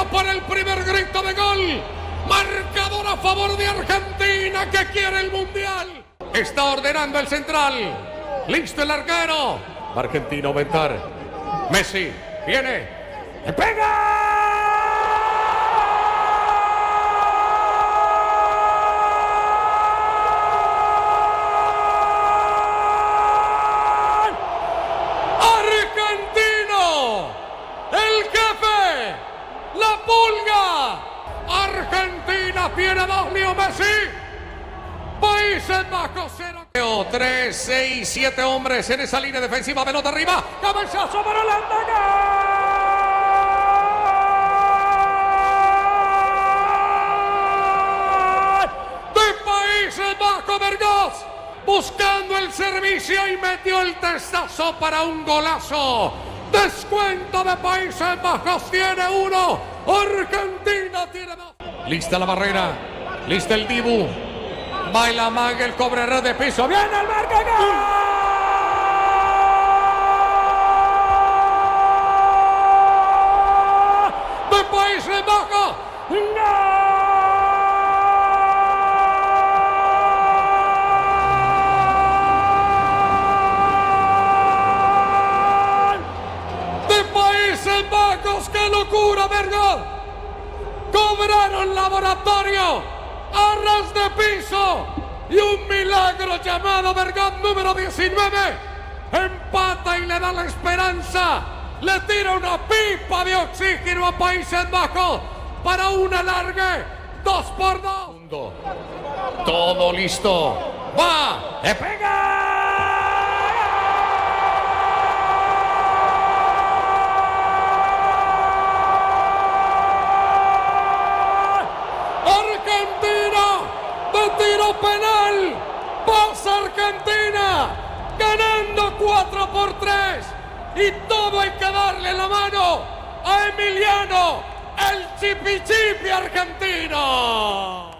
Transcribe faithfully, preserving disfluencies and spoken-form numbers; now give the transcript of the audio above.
va por el primer grito de gol. Marcador a favor de Argentina, que quiere el Mundial. Está ordenando el central. Listo el arquero. Argentina aumentar. Messi viene. ¡Le pega! ¡La Pulga! Argentina tiene dos, Leo Messi. Países Bajos cero. tres, seis, siete hombres en esa línea defensiva. Pelota arriba. Cabezazo para Holanda. ¡Gol! De Países Bajos, Vergós. Buscando el servicio y metió el testazo para un golazo. Descuento de Países Bajos, tiene uno. Argentina tiene dos. Lista la barrera. Lista el Dibu. Baila Maga, el cobre red de piso. ¡Viene el marca! ¡Gol! De Países Bajos. ¡No! Países Bajos, qué locura, Vergós. Cobraron laboratorio, arras de piso y un milagro llamado Vergós número diecinueve. Empata y le da la esperanza. Le tira una pipa de oxígeno a Países Bajos para un alargue. Dos por dos. Todo listo. Va. ¡Le pega! De tiro penal, pasa Argentina, ganando cuatro por tres, y todo hay que darle la mano a Emiliano, el chipi chipi argentino.